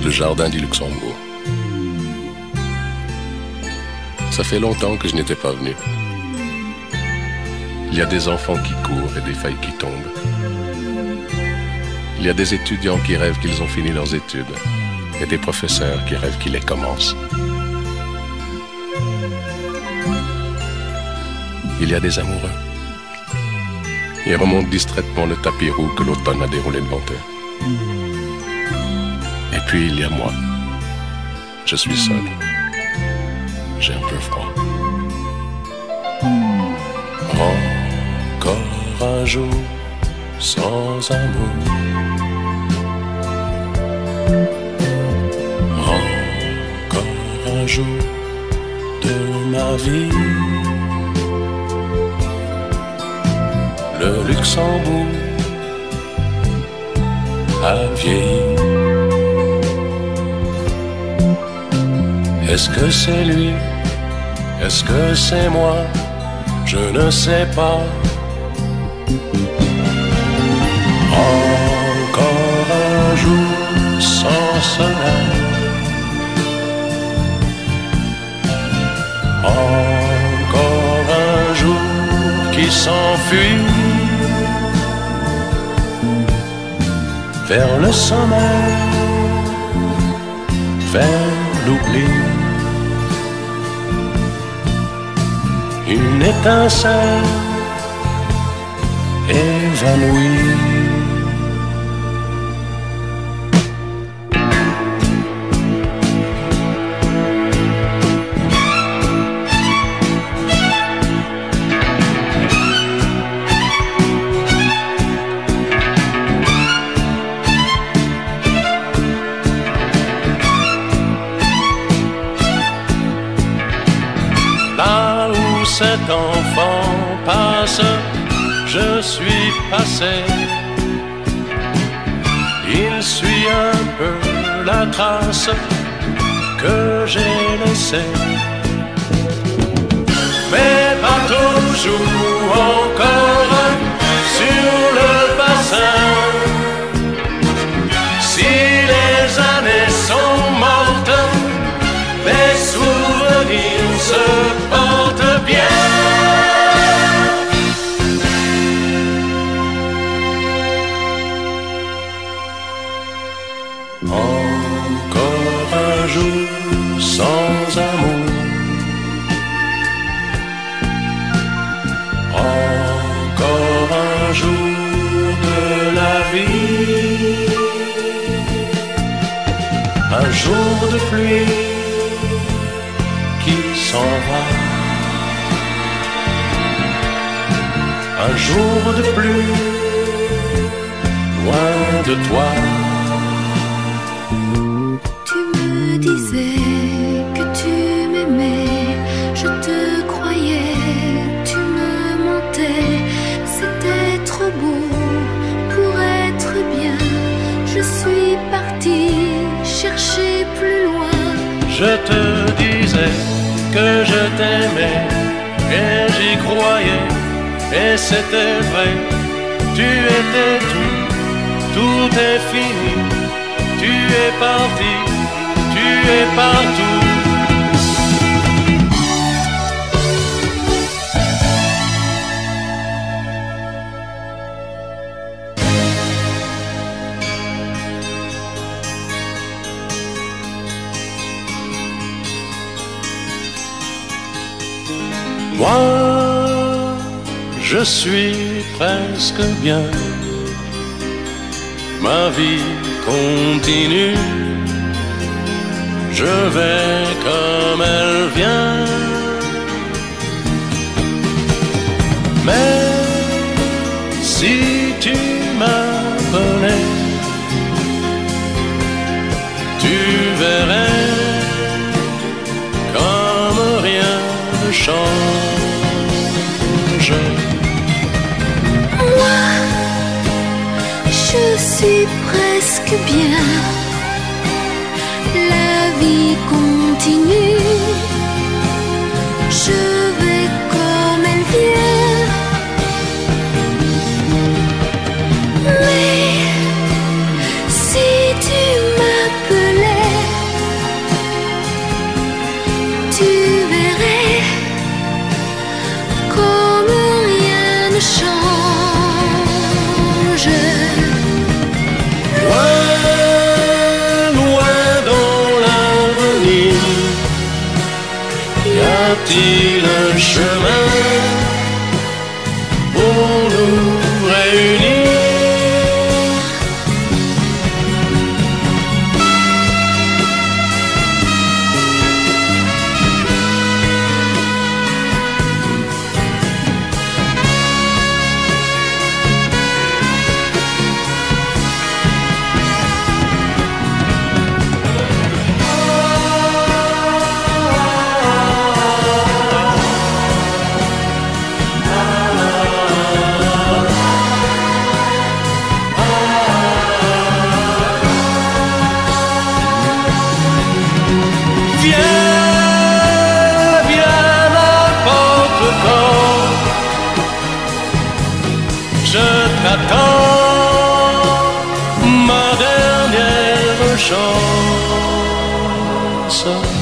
le jardin du Luxembourg. Ça fait longtemps que je n'étais pas venu. Il y a des enfants qui courent et des feuilles qui tombent. Il y a des étudiants qui rêvent qu'ils ont fini leurs études et des professeurs qui rêvent qu'ils les commencent. Il y a des amoureux. Ils remontent distraitement le tapis roux que l'automne a déroulé devant eux. Et puis il y a moi. Je suis seul. J'ai un peu froid. Encore un jour sans amour. Encore un jour de ma vie. Le Luxembourg a vieilli. Est-ce que c'est lui? Est-ce que c'est moi? Je ne sais pas. Encore un jour sans soleil. Encore un jour qui s'enfuit vers le sommeil, vers l'oubli. Une étincelle évanouie. Cet enfant passe, je suis passé. Il suit un peu la trace que j'ai laissée. Mais pas toujours encore sur le bassin. Si les années sont mortes, les souvenirs se portent bien. Encore un jour sans amour. Encore un jour de la vie. Un jour de pluie qui s'en va. Un jour de pluie loin de toi. Tu me disais que tu m'aimais, je te croyais, tu me mentais. C'était trop beau pour être bien. Je suis partie chercher plus loin. Je te disais que je t'aimais et j'y croyais. Et c'était vrai, tu étais tout est fini. Tu es parti, tu es partout. Moi, je suis presque bien. Ma vie continue. Je vais comme elle vient. Mais si tu m'appelais, tu verrais comme rien ne change. Moi, je suis presque bien. La vie continue. Je vais comme elle vient. Mais si tu m'appelais, t-il un chemin pour nous réunir? Je t'attends, ma dernière chance.